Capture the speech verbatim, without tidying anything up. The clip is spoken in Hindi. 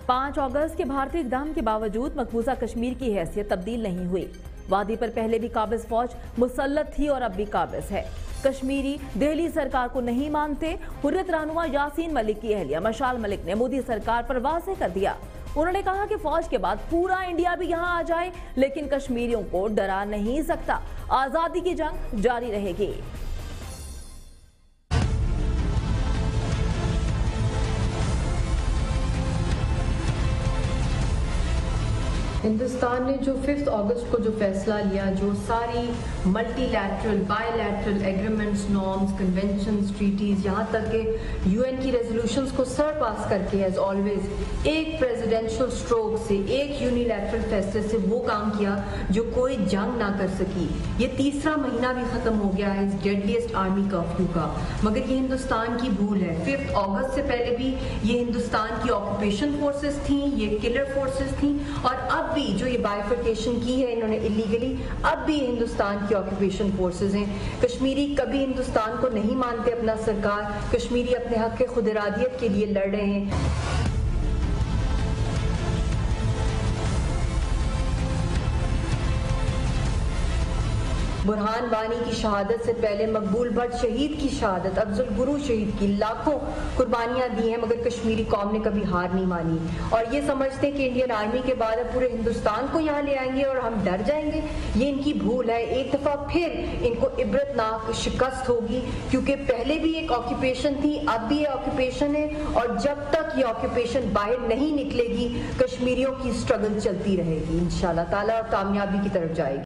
पाँच अगस्त के भारतीय इक़दाम के बावजूद मकबूजा कश्मीर की हैसियत तब्दील नहीं हुई। वादी पर पहले भी काबिज फौज मुसल्लत थी और अब भी काबिज है। कश्मीरी दिल्ली सरकार को नहीं मानते। हुर्रियत रहनुमा यासीन मलिक की अहलिया मशाल मलिक ने मोदी सरकार पर वाज़ेह कर दिया। उन्होंने कहा कि फौज के बाद पूरा इंडिया भी यहां आ जाए, लेकिन कश्मीरियों को डरा नहीं सकता। आजादी की जंग जारी रहेगी। हिंदुस्तान ने जो फिफ्थ अगस्त को जो फैसला लिया, जो सारी multilateral bilateral agreements, norms, conventions, treaties, यहाँ तक के यूएन की रेजोल्यूशंस को सरपास करके एज ऑलवेज एक प्रेसिडेंशियल स्ट्रोक से, एक यूनिलैटरल फैसले से वो काम किया जो कोई जंग ना कर सकी। ये तीसरा महीना भी खत्म हो गया है इस डेडलीस्ट आर्मी कर्फ्यू का, मगर ये हिंदुस्तान की भूल है। फिफ्थ अगस्त से पहले भी ये हिंदुस्तान की ऑक्यूपेशन फोर्सेस थी, ये किलर फोर्सेस थी, और अब भी जो ये बाइफर्केशन की है इन्होंने इलीगली, अब भी हिंदुस्तान की ऑक्यूपेशन फोर्सेस हैं। कश्मीरी कभी हिंदुस्तान को नहीं मानते अपना सरकार, कश्मीरी अपने हक के खुद इरादियत के लिए लड़ रहे हैं। बुरहान वानी की शहादत से पहले मकबूल भट्ट शहीद की शहादत, अफजल गुरु शहीद की लाखों कुर्बानियां दी हैं, मगर कश्मीरी कौम ने कभी हार नहीं मानी। और ये समझते हैं कि इंडियन आर्मी के बाद अब पूरे हिंदुस्तान को यहाँ ले आएंगे और हम डर जाएंगे। ये इनकी भूल है। एक दफा फिर इनको इबरतनाक शिकस्त होगी, क्योंकि पहले भी एक ऑक्यूपेशन थी, अब भी ये ऑक्यूपेशन है, और जब तक ये ऑक्यूपेशन बाहर नहीं निकलेगी कश्मीरियों की स्ट्रगल चलती रहेगी। इंशाल्लाह ताला और कामयाबी की तरफ जाएगी।